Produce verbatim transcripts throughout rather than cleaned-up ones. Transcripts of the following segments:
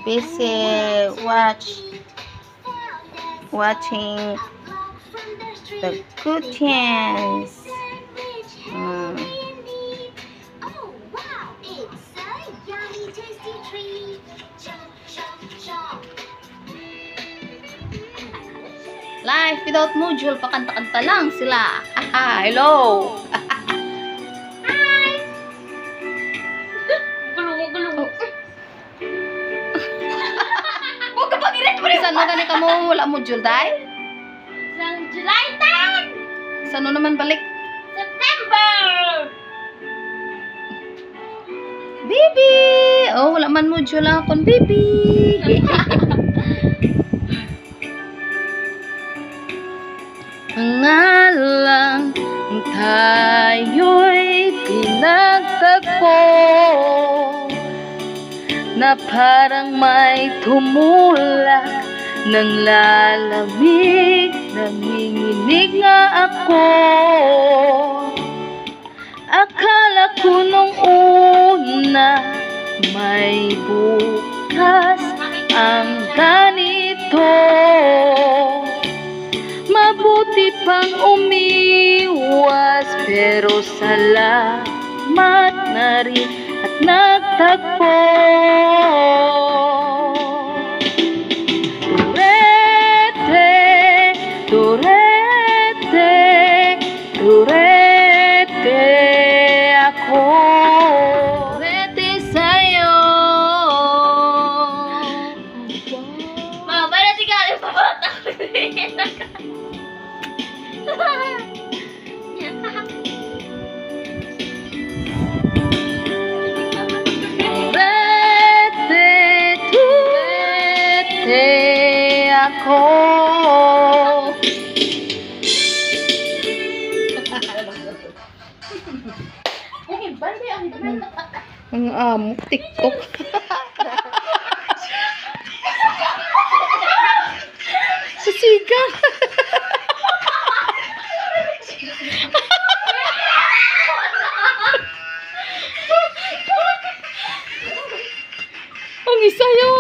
busy watch watching the curtains. Mm. Life without module, pakanta-kanta lang sila. Hello. Hi. Gulong-gulong. Huwag ka pag-irit mo rin. Saan mo gani ka mo? Wala module, day? Isang July ten. Saan mo naman balik? September. Baby! Oh, wala man module lang akong baby. Ngalang tayo'y pinagtagpo na parang may tumulak ng lalamig, nanginginig nga ako. Akala ko nung una may bukas ang ganito. Mabuti pang umiwas, pero salamat na rin at nagtagpo. Turete, turete, turete ako. Turete sa'yo. Mga bala di ka rin papatak. Turete, turete ako. Ang amok, TikTok. Sisigang. Ang isayaw.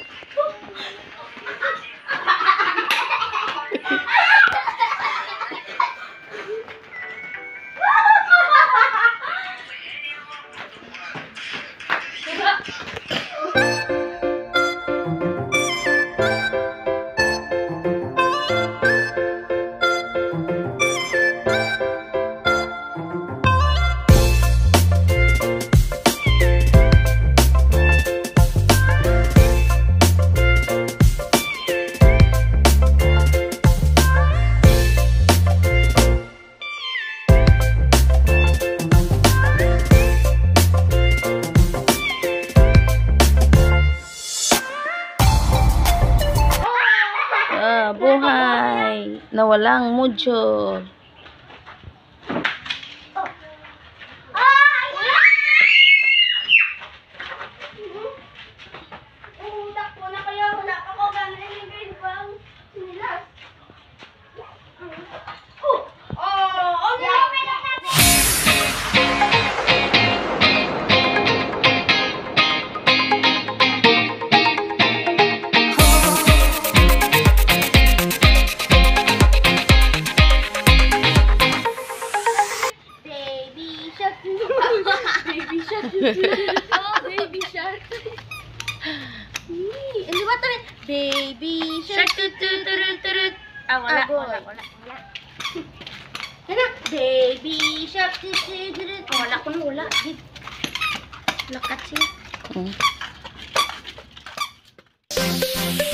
Buhay na walang module. Oh, baby shark. Ano ba ito? Baby shark. Turut-turut-turut. Ah, wala, wala, wala, wala. Ano? Baby shark. Turut-turut. Oh, wala ko na, wala. Lakat siya. Hmm.